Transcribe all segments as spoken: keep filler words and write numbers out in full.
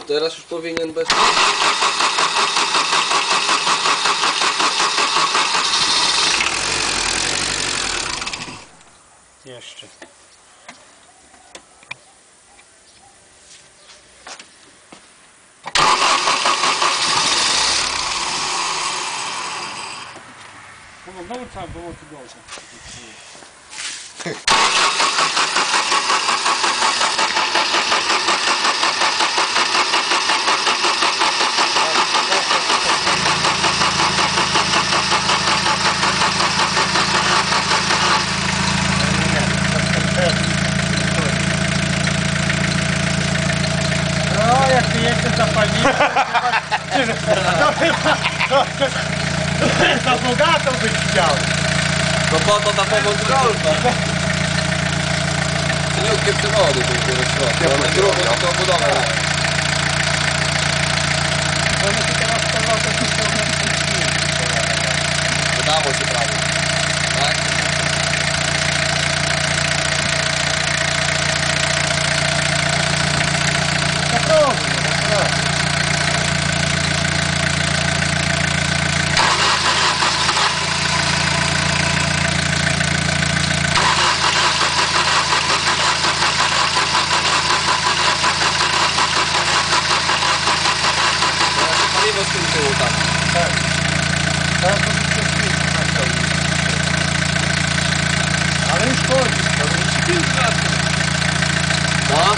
Teraz już powinien bez... Jeszcze. No, znowu trzeba było ci dołka. No, jak ty jeszcze zapalniczy, to chyba za bogato byś chciał. No po to na pomoc golfa. Cieniutkie przewody tu do środka, one grubo taką budowę. No my się teraz z powrotem Udało się prawie. Tak? tak robi, no tak robi. Paliwo z tym tyłu tam. Tak. Teraz to się przez ale już chodzi. No?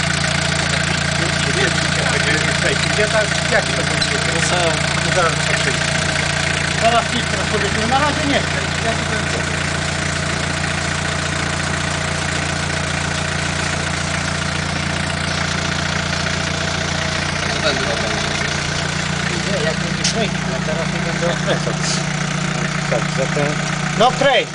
Gdzie tak, jaki to będzie? Zaraz popatrzymy. Zaraz nic teraz powiedzmy, na razie nie chcę. Ja tutaj chcę. Co ten zrobił? Nie, jak będzie kręcić, a teraz nie będę odkręcał. Tak, zatem... No kręć!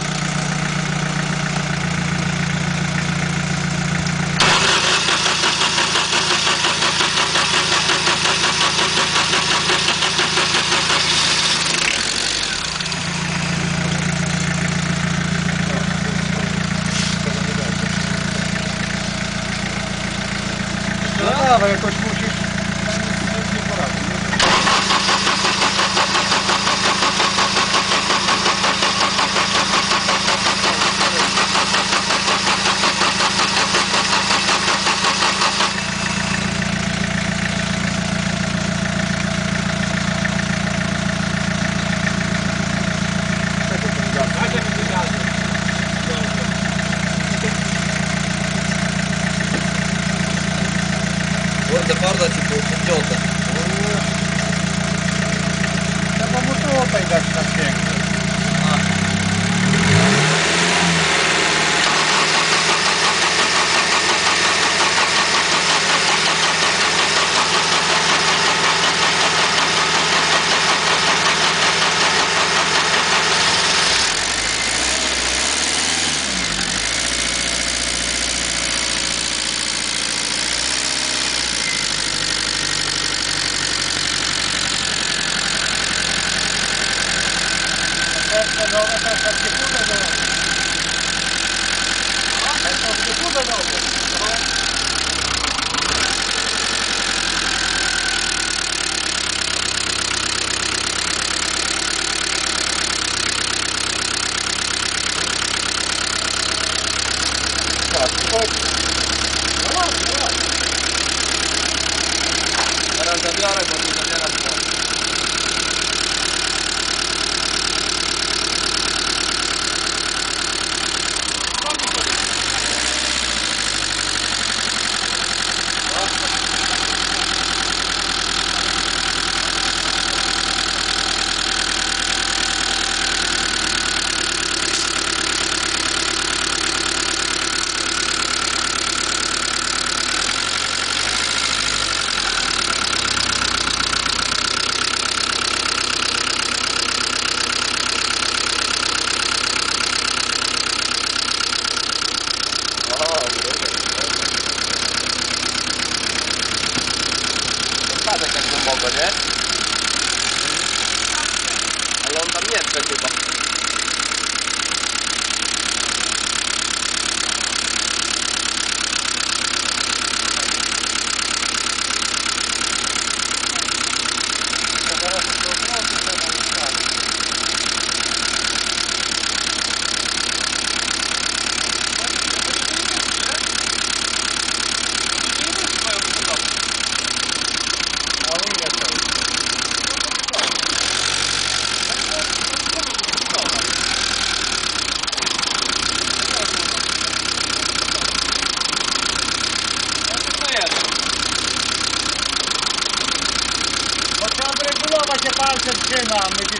No dawaj, jakoś musisz... Nie poradzić. Guarda, guardati po giota. Trzeba mu tutaj dać na pięknie.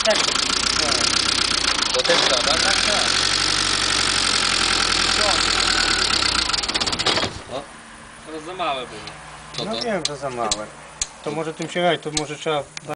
tak. Do tej strony, tak? Tak, tak. No. Teraz za małe były. Co No to? wiem, to za małe. To może tym się to może trzeba